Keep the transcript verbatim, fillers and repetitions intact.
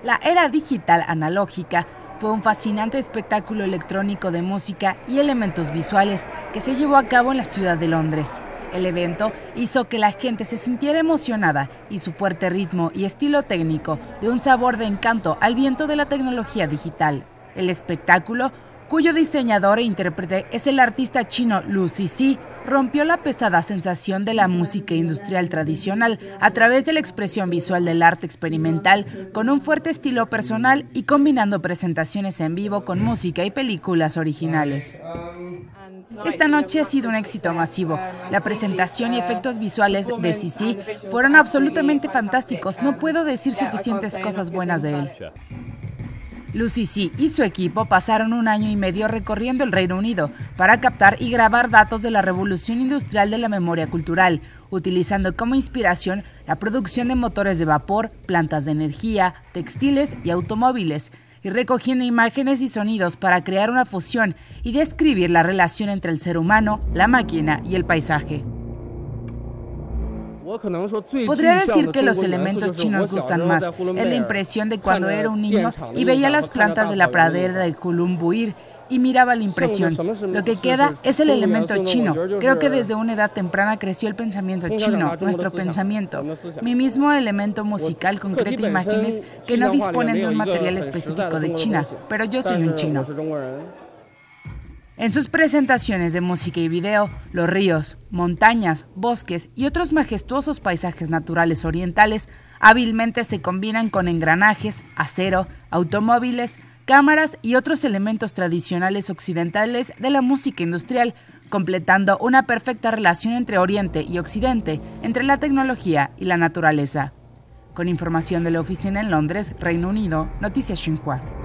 La era digital analógica fue un fascinante espectáculo electrónico de música y elementos visuales que se llevó a cabo en la ciudad de Londres. El evento hizo que la gente se sintiera emocionada y su fuerte ritmo y estilo técnico de un sabor de encanto al viento de la tecnología digital. El espectáculo, cuyo diseñador e intérprete es el artista chino Liu Cixi, rompió la pesada sensación de la música industrial tradicional a través de la expresión visual del arte experimental con un fuerte estilo personal y combinando presentaciones en vivo con música y películas originales. Esta noche ha sido un éxito masivo. La presentación y efectos visuales de Cixi fueron absolutamente fantásticos. No puedo decir suficientes cosas buenas de él. Liu Cixi y su equipo pasaron un año y medio recorriendo el Reino Unido para captar y grabar datos de la revolución industrial de la memoria cultural, utilizando como inspiración la producción de motores de vapor, plantas de energía, textiles y automóviles, y recogiendo imágenes y sonidos para crear una fusión y describir la relación entre el ser humano, la máquina y el paisaje. Podría decir que los elementos chinos gustan más. Es la impresión de cuando era un niño y veía las plantas de la pradera de Kulum Buir y miraba la impresión. Lo que queda es el elemento chino. Creo que desde una edad temprana creció el pensamiento chino, nuestro pensamiento. Mi mismo elemento musical concreta imágenes que no disponen de un material específico de China, pero yo soy un chino. En sus presentaciones de música y video, los ríos, montañas, bosques y otros majestuosos paisajes naturales orientales hábilmente se combinan con engranajes, acero, automóviles, cámaras y otros elementos tradicionales occidentales de la música industrial, completando una perfecta relación entre Oriente y Occidente, entre la tecnología y la naturaleza. Con información de la oficina en Londres, Reino Unido, Noticias Xinhua.